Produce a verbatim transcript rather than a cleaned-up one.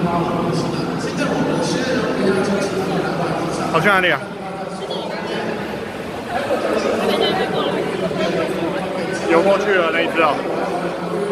跑去哪里啊？游过去了那一只哦。